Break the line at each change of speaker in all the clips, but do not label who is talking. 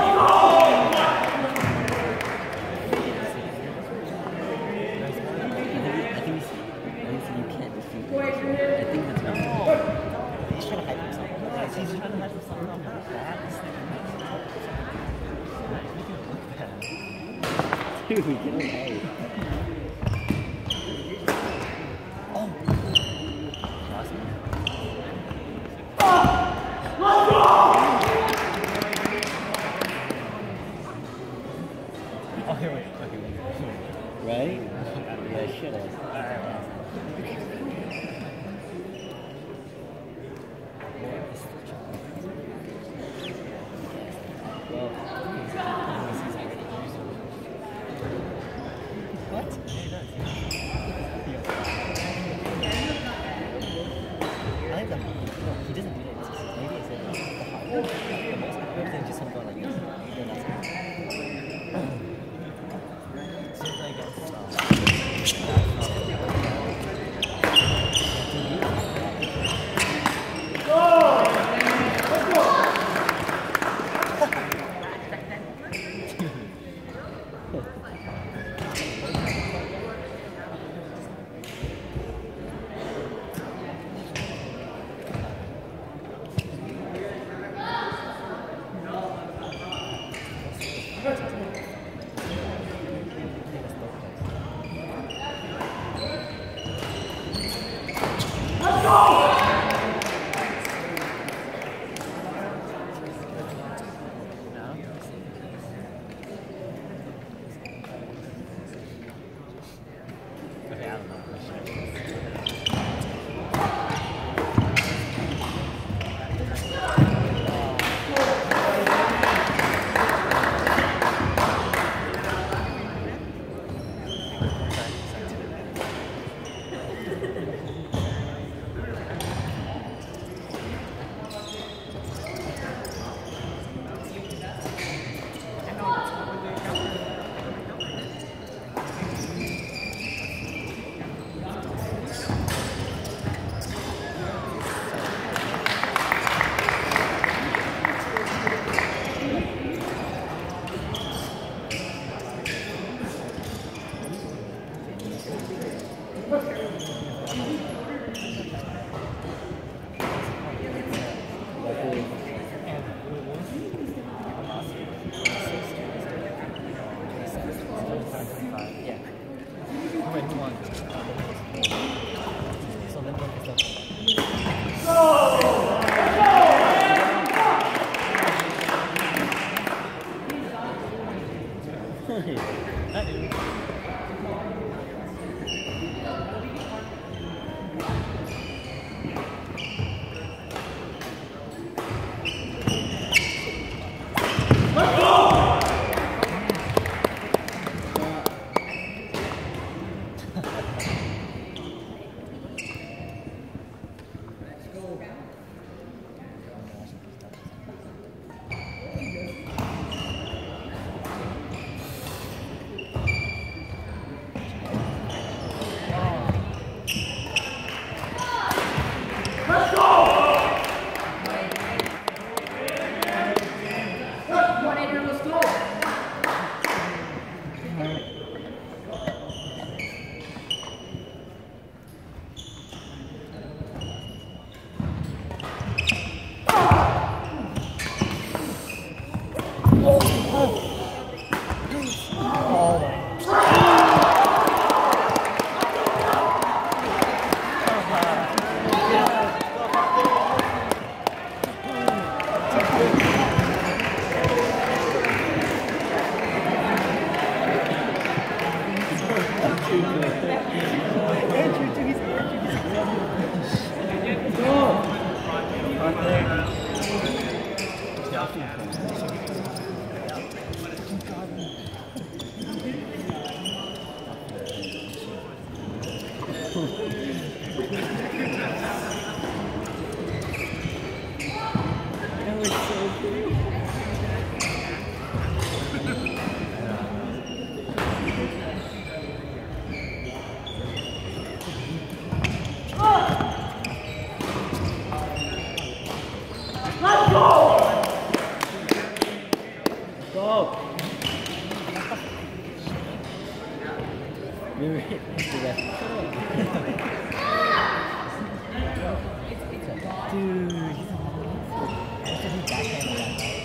Dude, get away. Oh.
Oh, here we go.
Right? Yeah, should have.
What? Yeah, he does. I like the no, he doesn't do that. Maybe it's the most popular thing just something like this. Yeah, that's it. Seems like it's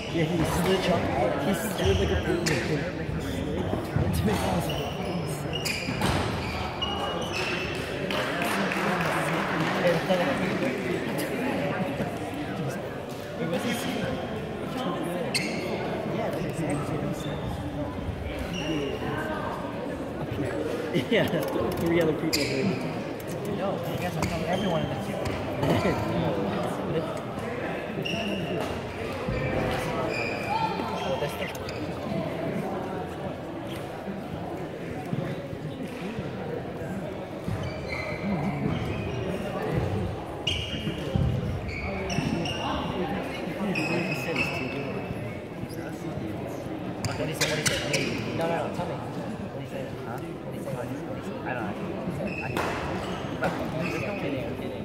Yeah, he slid
Jump out.
He slid like a baby.
Into his house. It wasn't seen. Yeah, that's exactly what he said.
Yeah, 3 other people heard it.
No, you guys are telling everyone in the queue. Well, that's the What he said? No, tell me. What he said? Huh? What he said? I don't know. I'm kidding.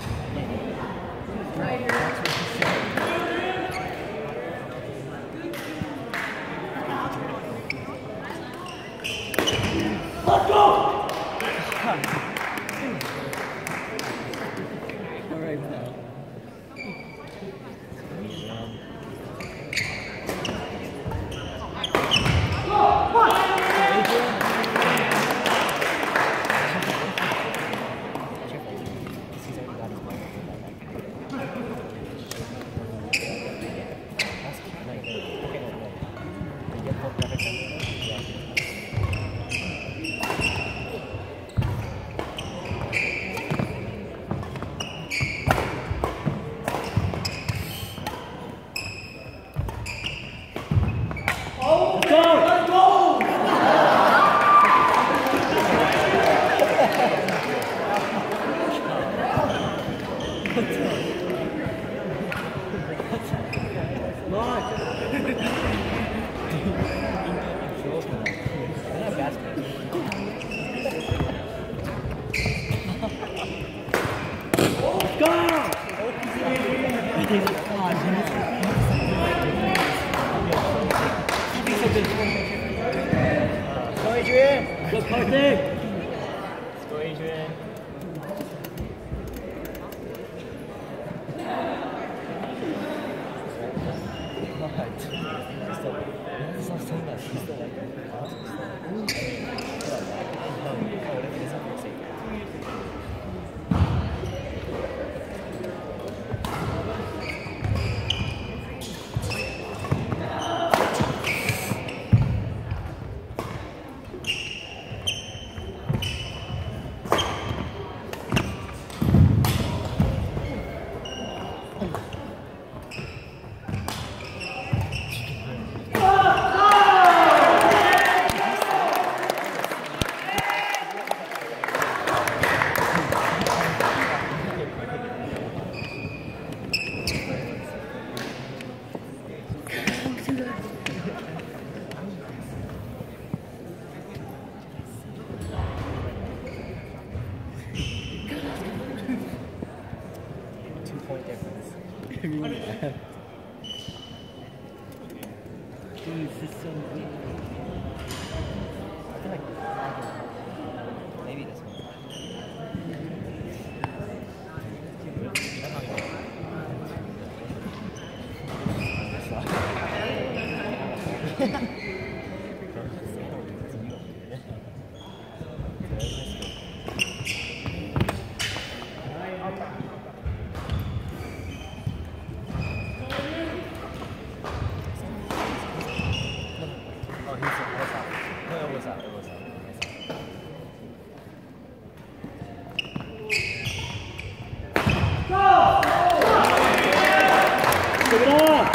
Let's go! Alright, pal.
Go, Adrian!
Go, Karthik!
Let's go, Adrian. Point difference.
Dude, this is so weird.
I feel like maybe this one.
Pick it up!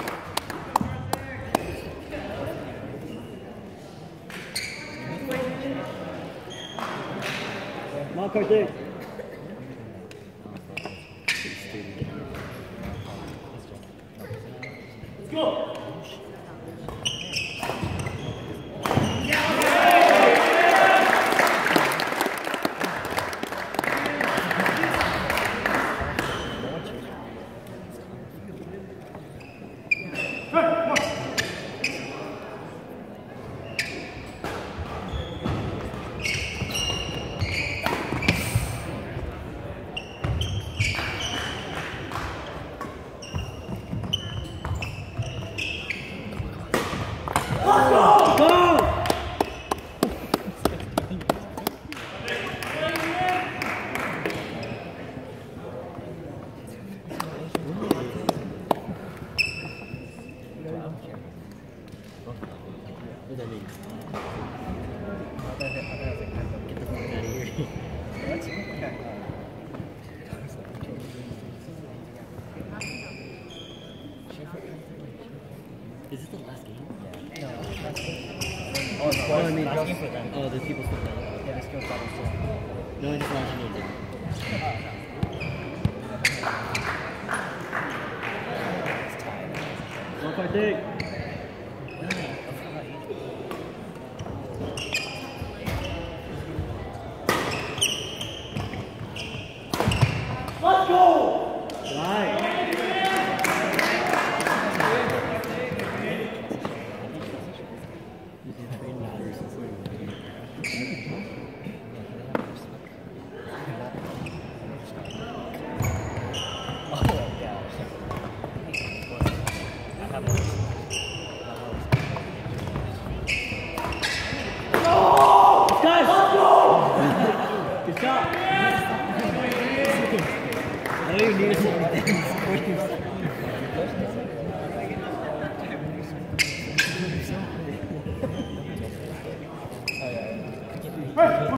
Come on, Karthik. Let's go! What does that mean?
How does it kind of
Get the fuck out of here.
what? Okay.
Is this the last game?
No, that's good. Oh, no,
I mean,
last game for them.
oh, the people still playing.
Yeah, the skills battles too.
No, I just watched the game. One fight take. Let's go! Right.
Oh, yeah. I have one.
Guys, let's go! Good job. I don't even need to say anything.